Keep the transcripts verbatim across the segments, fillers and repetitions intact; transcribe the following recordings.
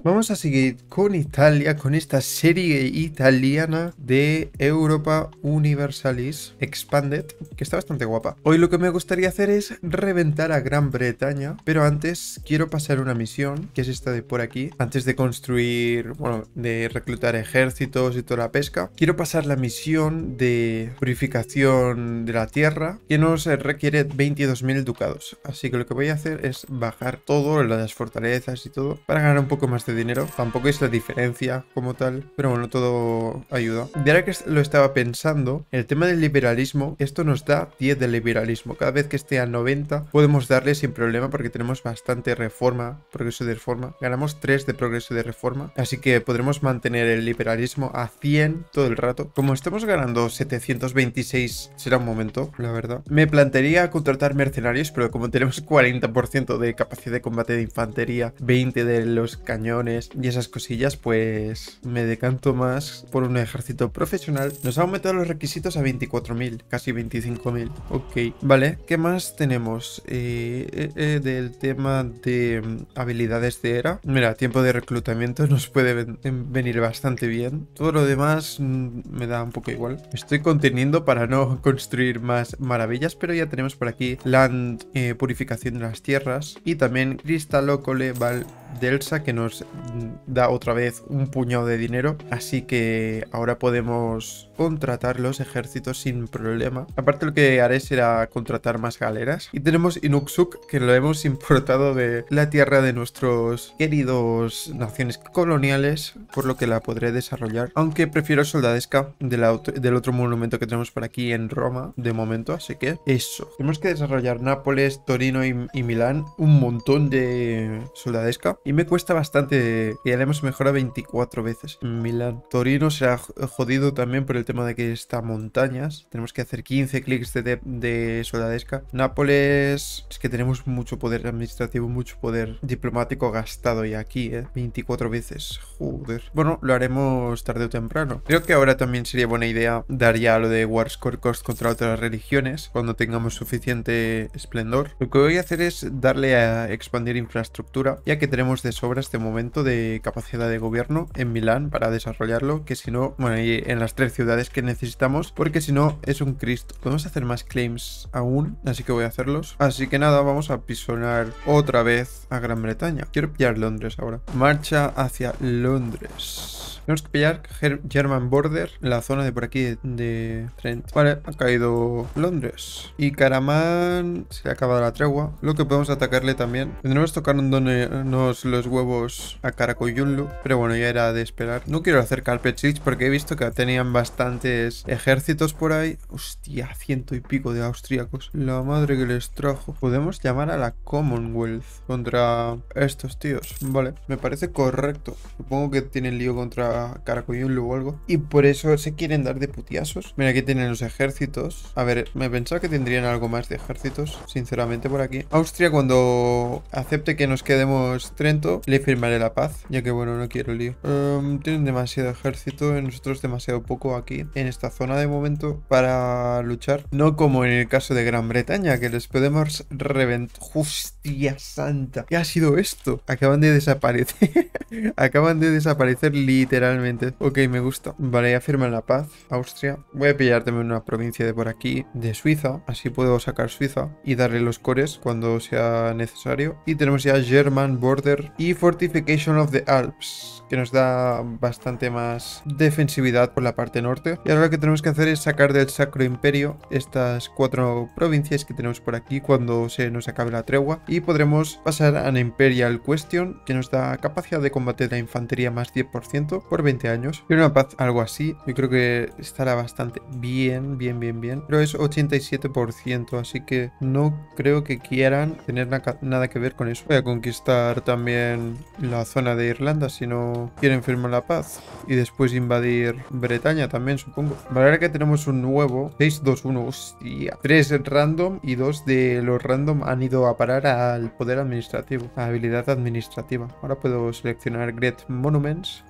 Vamos a seguir con Italia, con esta serie italiana de Europa Universalis Expanded, que está bastante guapa. Hoy lo que me gustaría hacer es reventar a Gran Bretaña, pero antes quiero pasar una misión, que es esta de por aquí. Antes de construir, bueno, de reclutar ejércitos y toda la pesca, quiero pasar la misión de purificación de la tierra, que nos requiere veintidós mil ducados. Así que lo que voy a hacer es bajar todo, las fortalezas y todo, para ganar un poco más de dinero. Tampoco es la diferencia como tal, pero bueno, todo ayuda. Y ahora que lo estaba pensando, el tema del liberalismo, esto nos da diez de liberalismo. Cada vez que esté a noventa podemos darle sin problema porque tenemos bastante reforma, progreso de reforma. Ganamos tres de progreso de reforma, así que podremos mantener el liberalismo a cien todo el rato. Como estamos ganando setecientos veintiséis, será un momento, la verdad. Me plantearía contratar mercenarios, pero como tenemos cuarenta por ciento de capacidad de combate de infantería, veinte de los cañones y esas cosillas, pues me decanto más por un ejército profesional. Nos ha aumentado los requisitos a veinticuatro mil, casi veinticinco mil. Ok, vale, ¿qué más tenemos? Eh, eh, eh, del tema de um, habilidades de era. Mira, tiempo de reclutamiento nos puede ven venir bastante bien. Todo lo demás mm, me da un poco igual. Estoy conteniendo para no construir más maravillas, pero ya tenemos por aquí land, eh, purificación de las tierras y también Cristallocole Val Delsa, que nos da otra vez un puñado de dinero, así que ahora podemos contratar los ejércitos sin problema. Aparte, lo que haré será contratar más galeras. Y tenemos Inuksuk, que lo hemos importado de la tierra de nuestros queridos naciones coloniales, por lo que la podré desarrollar, aunque prefiero Soldadesca del, del otro monumento que tenemos por aquí en Roma de momento, así que eso. Tenemos que desarrollar Nápoles, Torino y, y Milán, un montón de Soldadesca. Y me cuesta bastante, que ya le hemos mejorado veinticuatro veces en Milán. Torino será jodido también por el tema de que está montañas. Tenemos que hacer quince clics de, de, de soldadesca. Nápoles, es que tenemos mucho poder administrativo, mucho poder diplomático gastado ya aquí, ¿eh? veinticuatro veces, joder. Bueno, lo haremos tarde o temprano. Creo que ahora también sería buena idea dar ya lo de War Score Cost contra otras religiones, cuando tengamos suficiente esplendor. Lo que voy a hacer es darle a expandir infraestructura, ya que tenemos de sobra este momento de capacidad de gobierno en Milán para desarrollarlo, que si no, bueno, y en las tres ciudades que necesitamos, porque si no es un Cristo. Podemos hacer más claims aún, así que voy a hacerlos. Así que nada, vamos a pisonar otra vez a Gran Bretaña. Quiero pillar Londres ahora. Marcha hacia Londres. Tenemos que pillar German Border, la zona de por aquí de Trent. Vale, ha caído Londres. Y Caraman se le ha acabado la tregua. Lo que podemos atacarle también. Tendremos tocándonos los huevos a Karakoyunlu, pero bueno, ya era de esperar. No quiero hacer Carpet Siege porque he visto que tenían bastantes ejércitos por ahí. Hostia, ciento y pico de austríacos. La madre que les trajo. Podemos llamar a la Commonwealth contra estos tíos. Vale, me parece correcto. Supongo que tienen lío contra Karakoyunlu o algo, y por eso se quieren dar de putiasos. Mira, aquí tienen los ejércitos. A ver, me pensaba que tendrían algo más de ejércitos, sinceramente, por aquí. Austria, cuando acepte que nos quedemos Trento, le firmaré la paz, ya que bueno, no quiero lío. Um, tienen demasiado ejército y nosotros demasiado poco aquí en esta zona de momento para luchar. No como en el caso de Gran Bretaña, que les podemos reventar. ¡Hostia santa! ¿Qué ha sido esto? Acaban de desaparecer. Acaban de desaparecer literalmente. Ok, me gusta. Vale, ya firman la paz. Austria. Voy a pillar también una provincia de por aquí, de Suiza. Así puedo sacar Suiza y darle los cores cuando sea necesario. Y tenemos ya German Border y Fortification of the Alps, que nos da bastante más defensividad por la parte norte. Y ahora lo que tenemos que hacer es sacar del Sacro Imperio estas cuatro provincias que tenemos por aquí cuando se nos acabe la tregua. Y podremos pasar a una Imperial Question, que nos da capacidad de combate de la infantería más diez por ciento por veinte años. Quiero una paz, algo así. Yo creo que estará bastante bien, bien, bien, bien. Pero es ochenta y siete por ciento, así que no creo que quieran tener na nada que ver con eso. Voy a conquistar también la zona de Irlanda si no quieren firmar la paz. Y después invadir Bretaña también, supongo. Vale, ahora que tenemos un nuevo seis dos uno, hostia. tres random y dos de los random han ido a parar al poder administrativo, a habilidad administrativa. Ahora puedo seleccionar Great Monuments. Ahí está.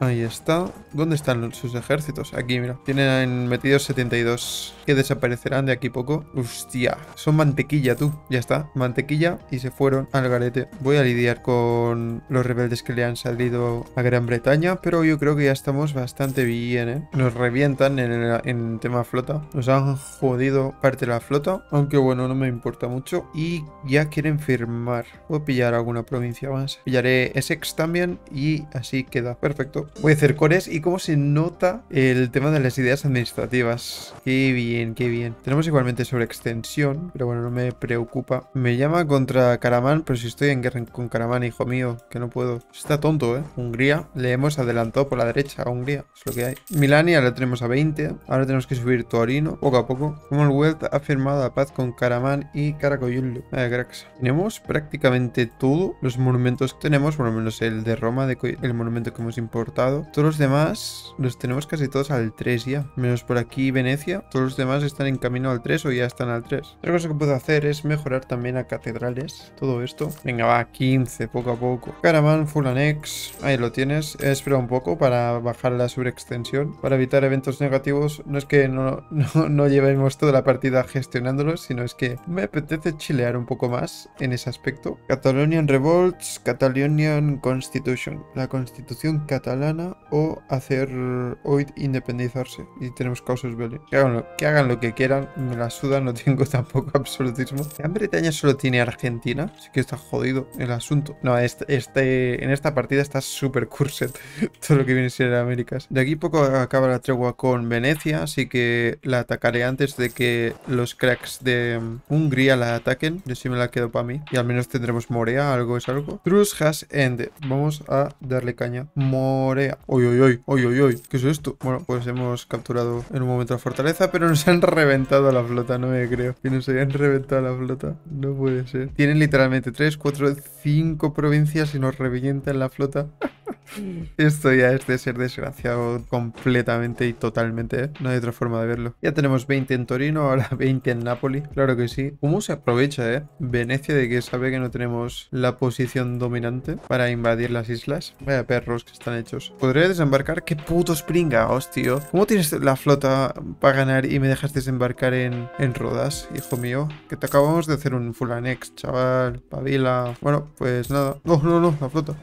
está... ¿Dónde están sus ejércitos? Aquí, mira. Tienen metidos setenta y dos que desaparecerán de aquí poco. Hostia, son mantequilla, tú. Ya está, mantequilla y se fueron al garete. Voy a lidiar con los rebeldes que le han salido a Gran Bretaña, pero yo creo que ya estamos bastante bien, ¿eh? Nos revientan en el en tema flota. Nos han jodido parte de la flota, aunque bueno, no me importa mucho. Y ya quieren firmar. Voy a pillar alguna provincia más. Pillaré Essex también y así queda. Perfecto. Voy a hacer cores y cómo se nota el tema de las ideas administrativas. Qué bien, qué bien. Tenemos igualmente sobre extensión, pero bueno, no me preocupa. Me llama contra Karaman, pero si estoy en guerra con Karaman, hijo mío, que no puedo. Está tonto, ¿eh? Hungría, le hemos adelantado por la derecha a Hungría, es lo que hay. Milania la tenemos a veinte, ahora tenemos que subir Torino, poco a poco. Commonwealth ha firmado la paz con Karaman y Karakoyunlu. Vaya cracks. Tenemos prácticamente todo. Los monumentos que tenemos, por lo menos el de Roma, de el monumento que hemos importado. Todos los demás los tenemos casi todos al tres ya, menos por aquí Venecia. Todos los demás están en camino al tres o ya están al tres. Otra cosa que puedo hacer es mejorar también a catedrales, todo esto. Venga, va, quince, poco a poco. Karaman, full annex, ahí lo tienes. Espera un poco para bajar la sobreextensión, para evitar eventos negativos. No es que no, no, no llevemos toda la partida gestionándolos, sino es que me apetece chilear un poco más en ese aspecto. Catalonian Revolts, Catalonian Constitution, la constitución catalana, o hacer o independizarse. Y tenemos casus belli. Que hagan, lo, que hagan lo que quieran, me la suda, no tengo tampoco absolutismo. Gran Bretaña solo tiene Argentina, así que está jodido el asunto. No, este, este en esta partida está súper cursed todo lo que viene a ser Américas. De aquí poco acaba la tregua con Venecia, así que la atacaré antes de que los cracks de Hungría la ataquen. Yo sí me la quedo para mí. Y al menos tendremos Morea, algo es algo. Truce has ended. Vamos a darle caña. Morea. Uy, uy, uy, uy, uy, uy. ¿Qué es esto? Bueno, pues hemos capturado en un momento la fortaleza, pero nos han reventado la flota, no me creo. Que nos hayan reventado la flota. No puede ser. Tienen literalmente tres, cuatro, cinco provincias y nos revientan la flota. Esto ya es de ser desgraciado completamente y totalmente, ¿eh? No hay otra forma de verlo. Ya tenemos veinte en Torino, ahora veinte en Nápoli. Claro que sí. ¿Cómo se aprovecha, eh? Venecia de que sabe que no tenemos la posición dominante para invadir las islas. Vaya perros que están hechos. ¿Podré desembarcar? ¡Qué putos pringaos, tío! ¿Cómo tienes la flota para ganar y me dejas desembarcar en, en Rodas, hijo mío? Que te acabamos de hacer un full annex, chaval. Pavila. Bueno, pues nada. No, no, no, la flota.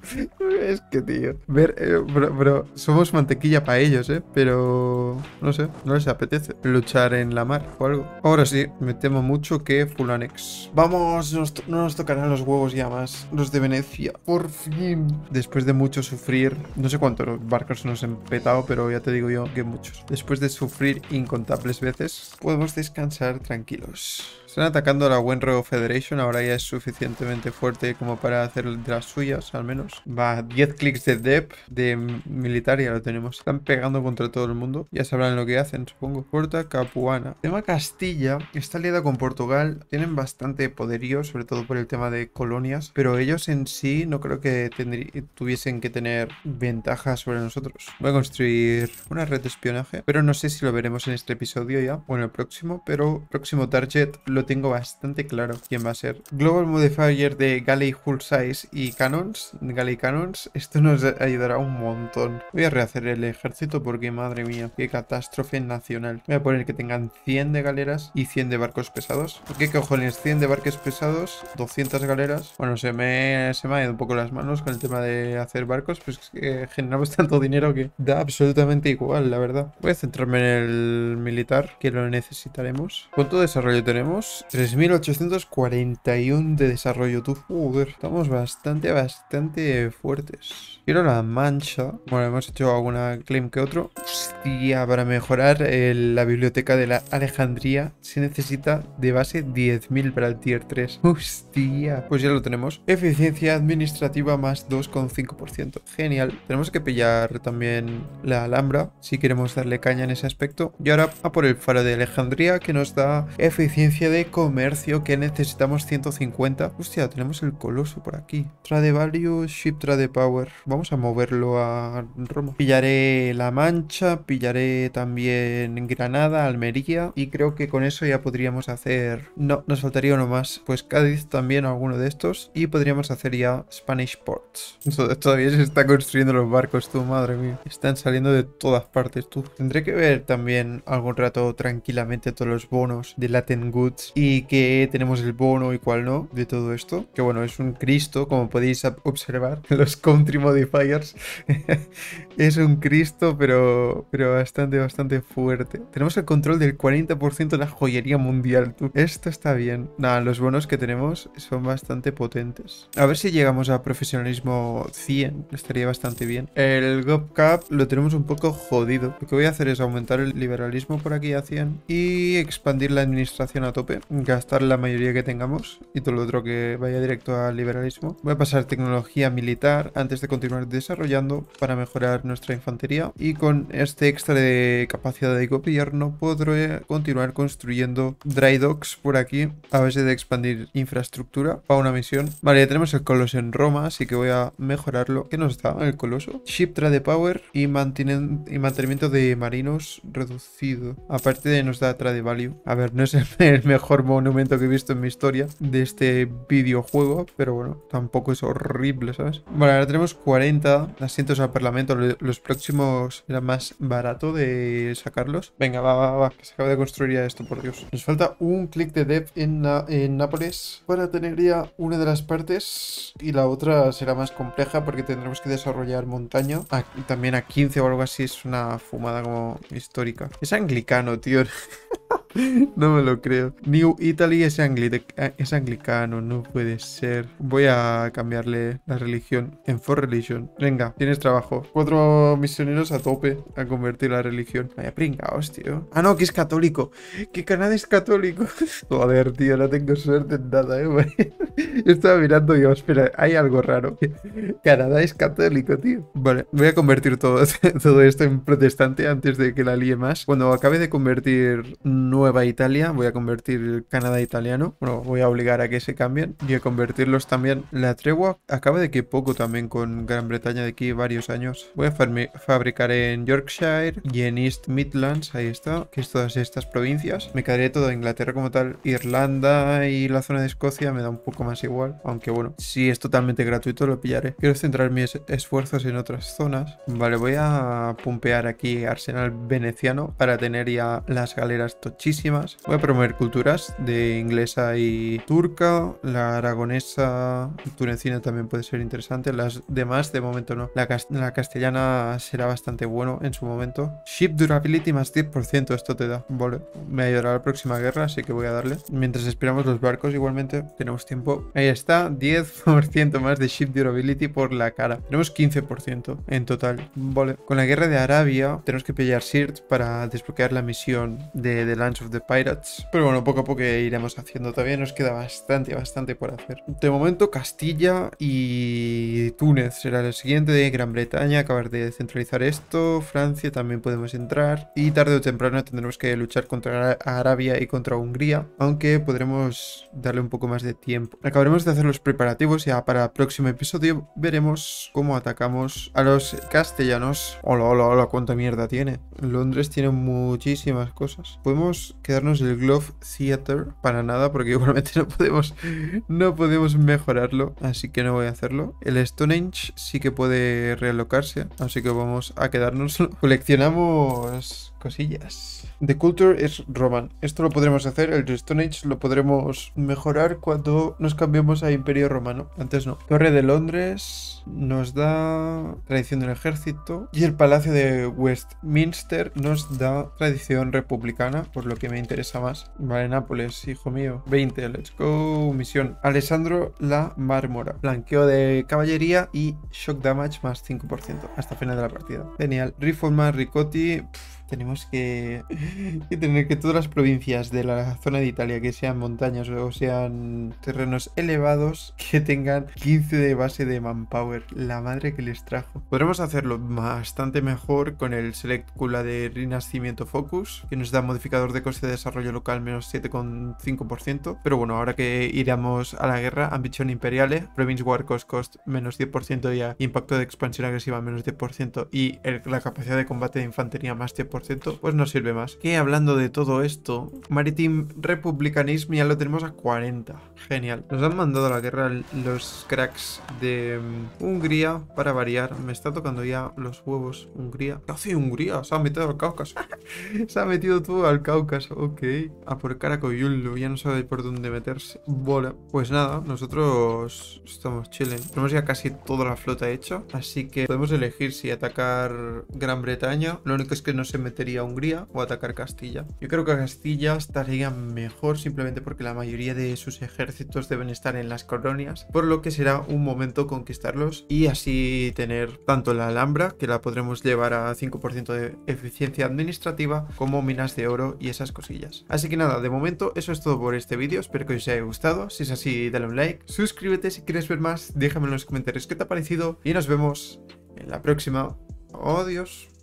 Es que, tío. Ver, eh, bro, bro, somos mantequilla para ellos, ¿eh? Pero no sé, no les apetece luchar en la mar o algo. Ahora sí, me temo mucho que full annex. Vamos, nos no nos tocarán los huevos ya más. Los de Venecia. Por fin. Después de mucho sufrir, no sé cuántos barcos nos han petado, pero ya te digo yo que muchos. Después de sufrir incontables veces, podemos descansar tranquilos. Están atacando a la Wenro Federation, ahora ya es suficientemente fuerte como para hacer de las suyas, al menos. Va, diez clics de dep, de militar, ya lo tenemos. Están pegando contra todo el mundo, ya sabrán lo que hacen, supongo. Porta Capuana. Tema Castilla, está aliada con Portugal, tienen bastante poderío, sobre todo por el tema de colonias, pero ellos en sí no creo que tuviesen que tener ventaja sobre nosotros. Voy a construir una red de espionaje, pero no sé si lo veremos en este episodio ya, o en el próximo, pero próximo target lo tengo bastante claro quién va a ser. Global Modifier de Galley Hull Size y Cannons, Galley Cannons, esto nos ayudará un montón. Voy a rehacer el ejército porque, madre mía, qué catástrofe nacional. Voy a poner que tengan cien de galeras y cien de barcos pesados. ¿Qué cojones? cien de barcos pesados, doscientas galeras. Bueno, se me, se me ha ido un poco las manos con el tema de hacer barcos, pues que generamos tanto dinero que da absolutamente igual, la verdad. Voy a centrarme en el militar, que lo necesitaremos. ¿Cuánto desarrollo tenemos? tres mil ochocientos cuarenta y uno de desarrollo, tú. Joder, estamos bastante, bastante fuertes. Quiero la mancha. Bueno, hemos hecho alguna claim que otro. Hostia, para mejorar el, la biblioteca de la Alejandría se necesita de base diez mil para el tier tres. Hostia. Pues ya lo tenemos. Eficiencia administrativa más dos coma cinco por ciento. Genial. Tenemos que pillar también la Alhambra si queremos darle caña en ese aspecto. Y ahora a por el faro de Alejandría, que nos da eficiencia de de comercio que necesitamos ciento cincuenta. Hostia, tenemos el coloso por aquí. Trade value, ship trade power. Vamos a moverlo a Roma. Pillaré La Mancha, pillaré también Granada, Almería. Y creo que con eso ya podríamos hacer... No, nos faltaría uno más. Pues Cádiz también, alguno de estos. Y podríamos hacer ya Spanish Ports. Todavía se está construyendo los barcos, tú, madre mía. Están saliendo de todas partes, tú. Tendré que ver también algún rato tranquilamente todos los bonos de Latin Goods y que tenemos el bono y cuál no de todo esto. Que bueno, es un Cristo, como podéis observar. Los Country Modifiers. Es un Cristo, pero, pero bastante, bastante fuerte. Tenemos el control del cuarenta por ciento de la joyería mundial, tú. Esto está bien. Nada, los bonos que tenemos son bastante potentes. A ver si llegamos a profesionalismo cien. Estaría bastante bien. El GovCap lo tenemos un poco jodido. Lo que voy a hacer es aumentar el liberalismo por aquí a cien y expandir la administración a tope. Gastar la mayoría que tengamos y todo lo otro que vaya directo al liberalismo. Voy a pasar tecnología militar antes de continuar desarrollando para mejorar nuestra infantería. Y con este extra de capacidad de gobierno podré continuar construyendo dry docks por aquí a base de expandir infraestructura para una misión. Vale, ya tenemos el coloso en Roma, así que voy a mejorarlo. ¿Qué nos da el coloso? Ship trade power y, y mantenimiento de marinos reducido. Aparte de nos da trade value. A ver, no es el, el mejor monumento que he visto en mi historia de este videojuego, pero bueno, tampoco es horrible, ¿sabes? Vale, ahora tenemos cuarenta asientos al parlamento. Los próximos era más barato de sacarlos. Venga, va, va, va, que se acaba de construir ya esto, por Dios. Nos falta un clic de dev en, en Nápoles para tener ya una de las partes y la otra será más compleja porque tendremos que desarrollar montaña. Ah, también a quince o algo así, es una fumada como histórica. Es anglicano, tío. No me lo creo. New Italy es, angli es anglicano, no puede ser. Voy a cambiarle la religión en For Religion. Venga, tienes trabajo. Cuatro misioneros a tope a convertir la religión. Vaya pringaos, tío. Ah, no, que es católico. Que Canadá es católico. Joder, tío, no tengo suerte en nada, eh. Estaba mirando y yo, espera, hay algo raro. Canadá es católico, tío. Vale, voy a convertir todo, todo esto en protestante antes de que la líe más. Cuando acabe de convertir Nueva Italia, voy a convertir Canadá italiano. Bueno, voy a obligar a que se cambien y a convertirlos también. La tregua acaba de que poco también con Gran Bretaña de aquí varios años. Voy a fabricar en Yorkshire y en East Midlands, ahí está, que es todas estas provincias. Me quedaría todo Inglaterra como tal. Irlanda y la zona de Escocia me da un poco más igual, aunque bueno, si es totalmente gratuito lo pillaré. Quiero centrar mis esfuerzos en otras zonas. Vale, voy a pumpear aquí Arsenal veneciano para tener ya las galeras tochísimas. Voy a promover culturas de inglesa y turca. La aragonesa, tunecina también puede ser interesante. Las demás de momento no. La, cast la castellana será bastante bueno en su momento. Ship durability más diez por ciento, esto te da. Vale, me ayudará a la próxima guerra, así que voy a darle. Mientras esperamos los barcos igualmente, tenemos tiempo. Ahí está, diez por ciento más de ship durability por la cara. Tenemos quince por ciento en total. Vale, con la guerra de Arabia tenemos que pillar Sirt para desbloquear la misión de The Lands of the Pirates. Pero bueno, poco a poco iremos haciendo. Todavía nos queda bastante, bastante por hacer. De momento Castilla y Túnez será el siguiente. De Gran Bretaña, acabar de centralizar esto. Francia también podemos entrar. Y tarde o temprano tendremos que luchar contra Arabia y contra Hungría. Aunque podremos darle un poco más de tiempo. Acabaremos de hacer los preparativos. Ya para el próximo episodio veremos cómo atacamos a los castellanos. Hola, hola, hola, cuánta mierda tiene. Londres tiene muchísimas cosas. Podemos quedarnos el Glove Theatre para nada, porque igualmente no podemos no podemos mejorarlo, así que no voy a hacerlo. El Stonehenge sí que puede realocarse, así que vamos a quedarnos. Coleccionamos cosillas. The Culture es Roman. Esto lo podremos hacer. El Stonehenge lo podremos mejorar cuando nos cambiemos a Imperio Romano. Antes no. Torre de Londres nos da tradición del ejército. Y el Palacio de Westminster nos da tradición republicana, por lo que me interesa más. Vale, Nápoles, hijo mío. veinte, let's go. Misión. Alessandro la Mármora. Blanqueo de caballería y shock damage más cinco por ciento hasta final de la partida. Genial. Reforma Ricotti. Pff. Tenemos que, que tener que todas las provincias de la zona de Italia, que sean montañas o sean terrenos elevados, que tengan quince de base de manpower. La madre que les trajo. Podremos hacerlo bastante mejor con el Select Kula de Renacimiento Focus, que nos da modificador de coste de desarrollo local menos siete coma cinco por ciento. Pero bueno, ahora que iremos a la guerra, ambición imperiale, province war cost cost menos diez por ciento y impacto de expansión agresiva menos diez por ciento y el, la capacidad de combate de infantería más diez por ciento, pues nos sirve más. Que hablando de todo esto, Maritime Republicanism ya lo tenemos a cuarenta. Genial. Nos han mandado a la guerra los cracks de um, Hungría, para variar. Me está tocando ya los huevos Hungría. ¿Qué hace Hungría? Se ha metido al Cáucaso. Se ha metido todo al Cáucaso. Ok. A por Karakoyunlu. Ya no sabe por dónde meterse. Bola. Pues nada, nosotros estamos chilling. Tenemos ya casi toda la flota hecha. Así que podemos elegir si atacar Gran Bretaña. Lo único es que no se metería a Hungría o atacar Castilla. Yo creo que Castilla estaría mejor simplemente porque la mayoría de sus ejércitos deben estar en las colonias. Por lo que será un momento conquistarlos y así tener tanto la Alhambra, que la podremos llevar a cinco por ciento de eficiencia administrativa, como minas de oro y esas cosillas. Así que nada, de momento eso es todo por este vídeo. Espero que os haya gustado. Si es así, dale un like, suscríbete si quieres ver más, déjame en los comentarios qué te ha parecido y nos vemos en la próxima. Adiós.